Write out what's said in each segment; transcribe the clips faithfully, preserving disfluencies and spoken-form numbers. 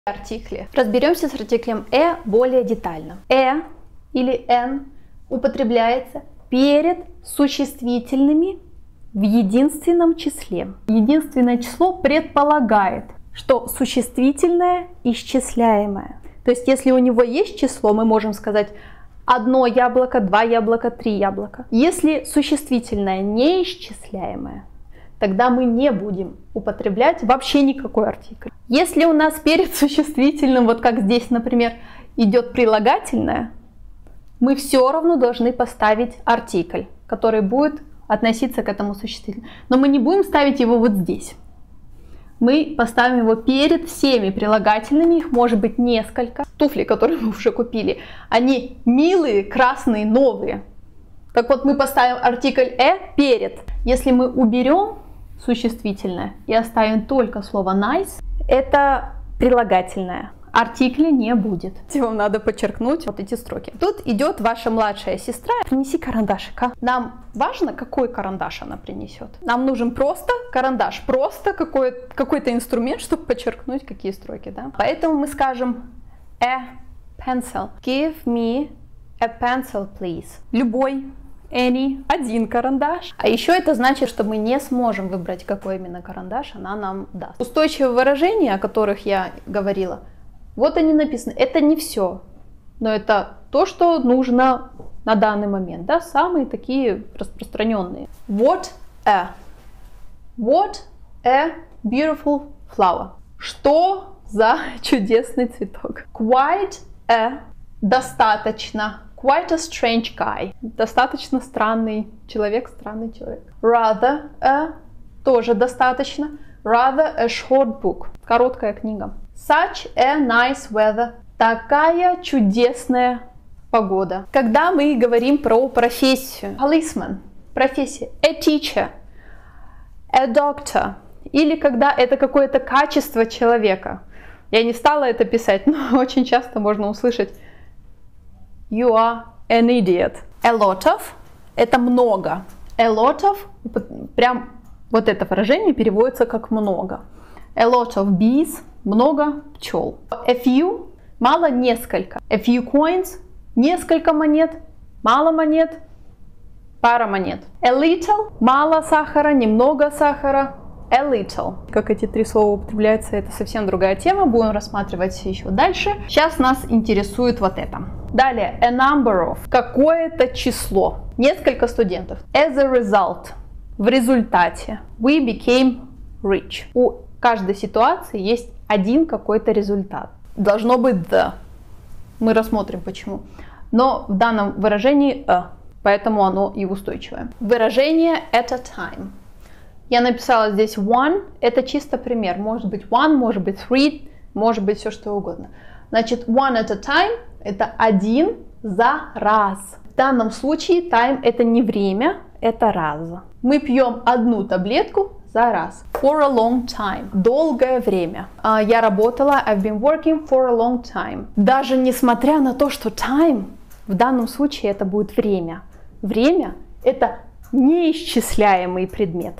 Артикли. Разберемся с артиклем «э» более детально. «Э» или «н» употребляется перед существительными в единственном числе. Единственное число предполагает, что существительное исчисляемое. То есть, если у него есть число, мы можем сказать одно яблоко, два яблока, три яблока. Если существительное неисчисляемое, тогда мы не будем употреблять вообще никакой артикль. Если у нас перед существительным, вот как здесь, например, идет прилагательное, мы все равно должны поставить артикль, который будет относиться к этому существительному. Но мы не будем ставить его вот здесь. Мы поставим его перед всеми прилагательными, их может быть несколько. Туфли, которые мы уже купили, они милые, красные, новые. Так вот, мы поставим артикль «э» перед. Если мы уберем существительное и оставим только слово nice, это прилагательное. Артикля не будет. Вам надо подчеркнуть вот эти строки. Тут идет ваша младшая сестра. Принеси карандашик. А? Нам важно, какой карандаш она принесет. Нам нужен просто карандаш, просто какой, какой-то инструмент, чтобы подчеркнуть какие строки. Да? Поэтому мы скажем a pencil. Give me a pencil, please. Любой. Any, один карандаш. А еще это значит, что мы не сможем выбрать, какой именно карандаш она нам даст. Устойчивые выражения, о которых я говорила, вот они написаны. Это не все, но это то, что нужно на данный момент. Да? Самые такие распространенные. What a. What a beautiful flower. Что за чудесный цветок. Quite a. Достаточно. Quite a strange guy. Достаточно странный человек, странный человек. Rather a. Тоже достаточно. Rather a short book. Короткая книга. Such a nice weather. Такая чудесная погода. Когда мы говорим про профессию. Policeman. Профессия. A teacher. A doctor. Или когда это какое-то качество человека. Я не стала это писать, но очень часто можно услышать You are an idiot. A lot of – это много. A lot of – прям вот это выражение переводится как много. A lot of bees – много пчел. A few – мало, несколько. A few coins – несколько монет, мало монет, пара монет. A little – мало сахара, немного сахара. A little. Как эти три слова употребляются, это совсем другая тема, будем рассматривать еще дальше. Сейчас нас интересует вот это. Далее, a number of. Какое-то число. Несколько студентов. As a result. В результате. We became rich. У каждой ситуации есть один какой-то результат. Должно быть the. Мы рассмотрим почему. Но в данном выражении a. Поэтому оно и устойчивое. Выражение at a time. Я написала здесь one, это чисто пример. Может быть one, может быть three, может быть все что угодно. Значит, one at a time – это один за раз. В данном случае time – это не время, это раз. Мы пьем одну таблетку за раз. For a long time – долгое время. Я работала, I've been working for a long time. Даже несмотря на то, что time в данном случае это будет время. Время – это неисчисляемый предмет.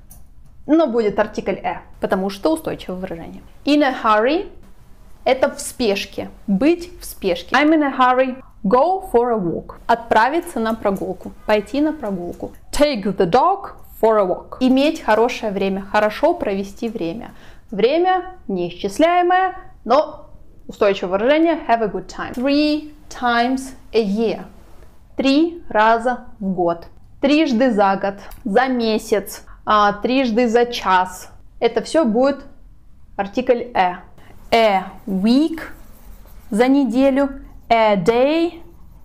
Но будет артикль «э», потому что устойчивое выражение. In a hurry – это в спешке, быть в спешке. I'm in a hurry, go for a walk. Отправиться на прогулку, пойти на прогулку. Take the dog for a walk. Иметь хорошее время, хорошо провести время. Время неисчисляемое, но устойчивое выражение have a good time. Three times a year. Три раза в год. Трижды за год, за месяц. А, трижды за час. Это все будет артикль «э». A week за неделю, a day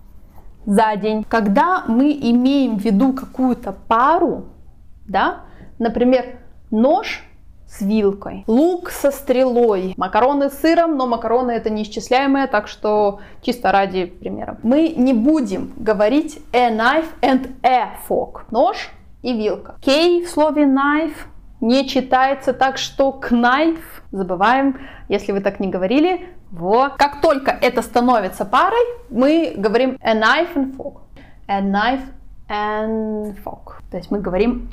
за день. Когда мы имеем в виду какую-то пару, да, например, нож с вилкой, лук со стрелой, макароны с сыром, но макароны это неисчисляемое, так что чисто ради примера. Мы не будем говорить a knife and a fork. Нож и вилка. K в слове knife не читается, так что knife забываем, если вы так не говорили. Вот. Как только это становится парой, мы говорим a knife and fork. A knife and fog. То есть мы говорим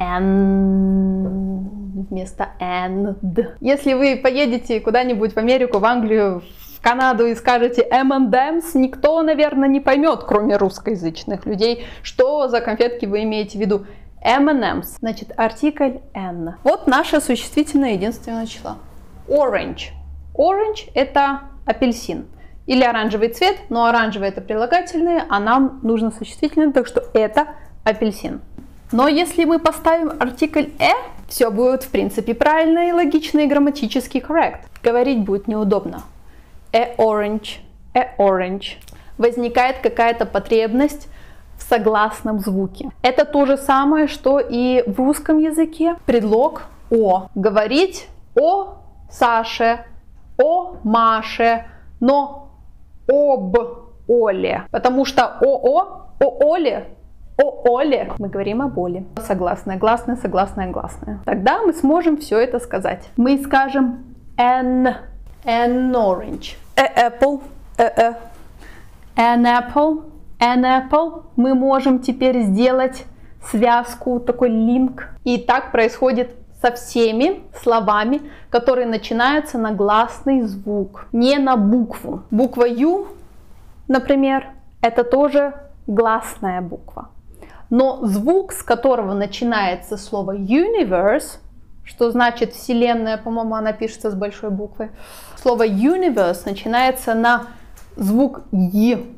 and вместо and. Если вы поедете куда-нибудь в Америку, в Англию, в Канаду и скажете эм энд эмс, никто, наверное, не поймет, кроме русскоязычных людей, что за конфетки вы имеете в виду. эм энд эмс, значит, артикль n. Вот наше существительное единственное число. Orange. Orange – это апельсин. Или оранжевый цвет, но оранжевый – это прилагательное, а нам нужно существительное, так что это апельсин. Но если мы поставим артикль «э», все будет, в принципе, правильно и логично, и грамматически correct. Говорить будет неудобно. A orange, a orange. Возникает какая-то потребность в согласном звуке. Это то же самое, что и в русском языке. Предлог «о». Говорить о Саше, о Маше, но об Оле. Потому что о-о, о Оле, о Оле мы говорим об Оле. Согласное, гласное, согласное, гласное. Тогда мы сможем все это сказать. Мы скажем an, an orange, a apple, a, a, an apple, an apple. Мы можем теперь сделать связку, такой линк. И так происходит со всеми словами, которые начинаются на гласный звук, не на букву. Буква Ю, например, это тоже гласная буква. Но звук, с которого начинается слово universe, что значит вселенная, по-моему, она пишется с большой буквы. Слово universe начинается на звук Й.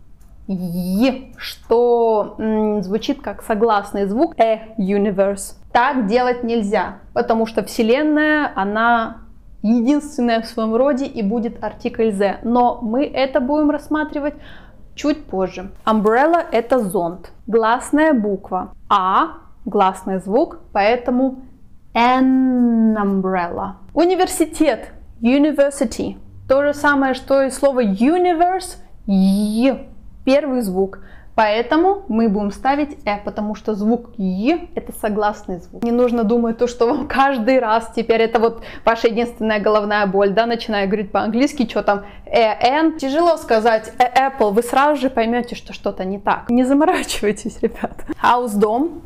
Й, что м, звучит как согласный звук э universe. Так делать нельзя, потому что вселенная, она единственная в своем роде и будет артикль the. Но мы это будем рассматривать чуть позже. Umbrella – это зонт. Гласная буква А, гласный звук, поэтому an umbrella. Университет – university. То же самое, что и слово universe – Й. Первый звук. Поэтому мы будем ставить «э», потому что звук «й» – это согласный звук. Не нужно думать то, что вам каждый раз теперь это вот ваша единственная головная боль, да, начиная говорить по-английски, что там «э», «н». Тяжело сказать «э», «apple», вы сразу же поймете, что что-то не так. Не заморачивайтесь, ребят. House – дом.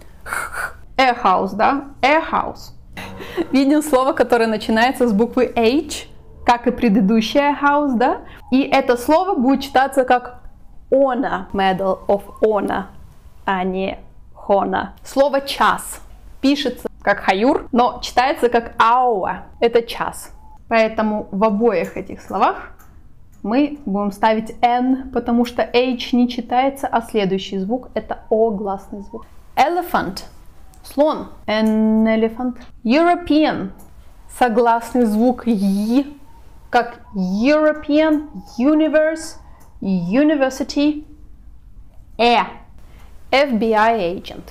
«Э» – house, да? «Э» – house. Видим слово, которое начинается с буквы H, как и предыдущее house, да? И это слово будет читаться как honor, medal of honor, а не honor. Слово час пишется как хаюр, но читается как hour. Это час. Поэтому в обоих этих словах мы будем ставить n, потому что h не читается, а следующий звук это o, гласный звук. Elephant. Слон. An elephant. European. Согласный звук y, как European, universe, University. Э. эф би ай agent.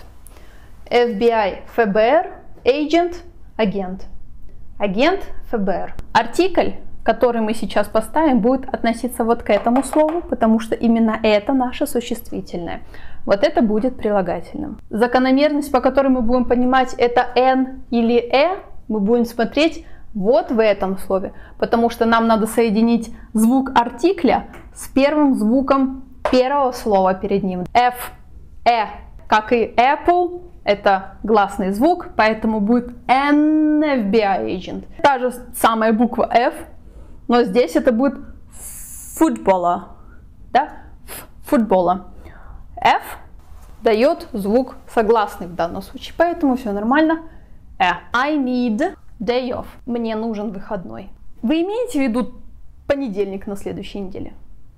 эф би ай – эф бэ эр, agent – агент. Агент – эф бэ эр. Артикль, который мы сейчас поставим, будет относиться вот к этому слову, потому что именно это наше существительное. Вот это будет прилагательным. Закономерность, по которой мы будем понимать, это n или э, мы будем смотреть вот в этом слове, потому что нам надо соединить звук артикля с первым звуком первого слова перед ним. F, э, как и apple, это гласный звук, поэтому будет an эф би ай agent. Та же самая буква F, но здесь это будет футбола, да, футбола. F дает звук согласный в данном случае, поэтому все нормально. Э. I need day off. Мне нужен выходной. Вы имеете в виду понедельник на следующей неделе?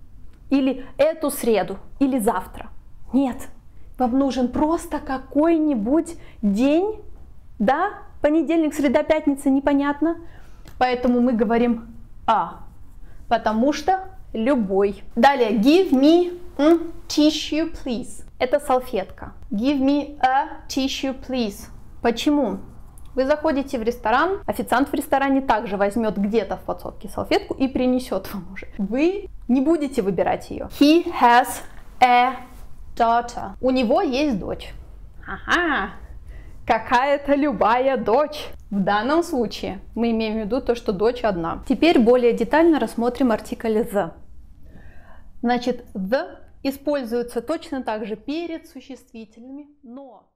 Или эту среду? Или завтра? Нет. Вам нужен просто какой-нибудь день. Да? Понедельник, среда, пятница, непонятно. Поэтому мы говорим а. Потому что любой. Далее. Give me a tissue, please. Это салфетка. Give me a tissue, please. Почему? Вы заходите в ресторан, официант в ресторане также возьмет где-то в подсобке салфетку и принесет вам уже. Вы не будете выбирать ее. He has a daughter. У него есть дочь. Ага, какая-то любая дочь. В данном случае мы имеем в виду то, что дочь одна. Теперь более детально рассмотрим артикль the. Значит, the используется точно так же перед существительными, но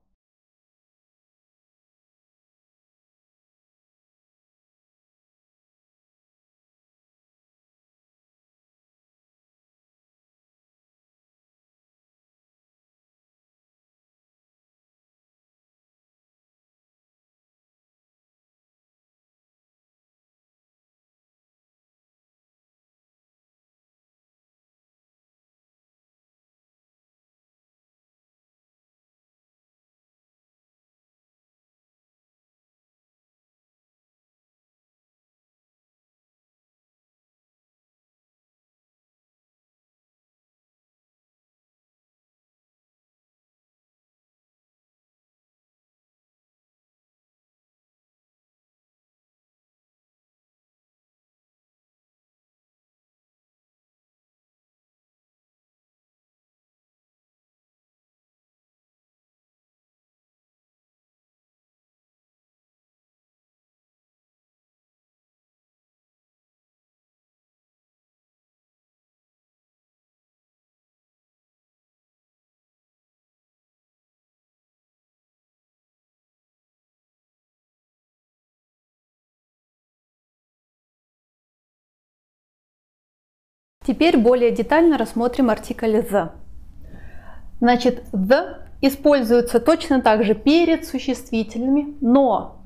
теперь более детально рассмотрим артикль the. Значит, the используется точно так же перед существительными, но